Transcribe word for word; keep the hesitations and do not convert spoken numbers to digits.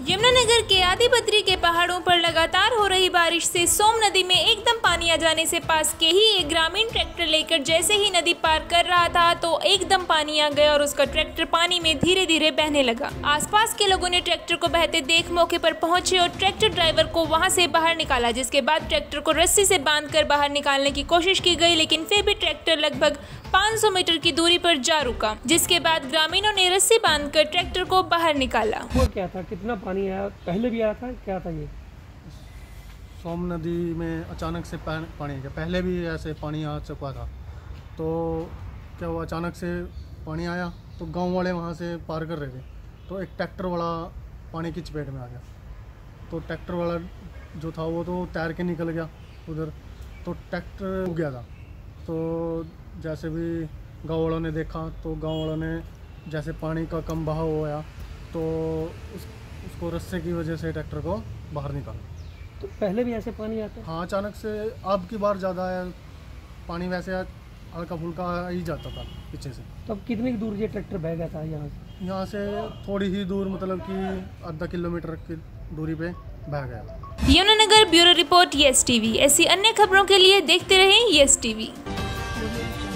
यमुनानगर के आदिबद्री के पहाड़ों पर लगातार हो रही बारिश से सोम नदी में एकदम पानी आ जाने से पास के ही एक ग्रामीण ट्रैक्टर लेकर जैसे ही नदी पार कर रहा था तो एकदम पानी आ गया और उसका ट्रैक्टर पानी में धीरे धीरे बहने लगा। आसपास के लोगों ने ट्रैक्टर को बहते देख मौके पर पहुंचे और ट्रैक्टर ड्राइवर को वहां से बाहर निकाला, जिसके बाद ट्रैक्टर को रस्सी से बांधकर बाहर निकालने की कोशिश की गई, लेकिन फिर भी ट्रैक्टर लगभग पाँच सौ मीटर की दूरी पर जा रुका, जिसके बाद ग्रामीणों ने रस्सी बांधकर ट्रैक्टर को बाहर निकाला। वो क्या था, कितना पानी आया, पहले भी आया था, क्या था ये? सोम नदी में अचानक से पानी गया, पहले भी ऐसे पानी आ चुका था। तो क्या हुआ, अचानक से पानी आया तो गांव वाले वहां से पार कर रहे थे तो एक ट्रैक्टर वाला पानी की चपेट में आ गया। तो ट्रैक्टर वाला जो था वो तो तैर के निकल गया उधर, तो ट्रैक्टर डूब गया था। तो जैसे भी गांव वालों ने देखा तो गांव वालों ने जैसे पानी का कम बहाव होया तो उस, उसको रस्से की वजह से ट्रैक्टर को बाहर निकाला। तो पहले भी ऐसे पानी आता है? हाँ, अचानक से अब की बार ज़्यादा है पानी, वैसे हल्का फुल्का आ ही जाता था पीछे से। तो अब कितनी दूर ये ट्रैक्टर बह गया था यहाँ से? यहाँ से थोड़ी ही दूर, मतलब कि आधा किलोमीटर की दूरी पे बह गया। Yamunanagar bureau report, Yes TV. ऐसी अन्य खबरों के लिए देखते रहें यस टीवी।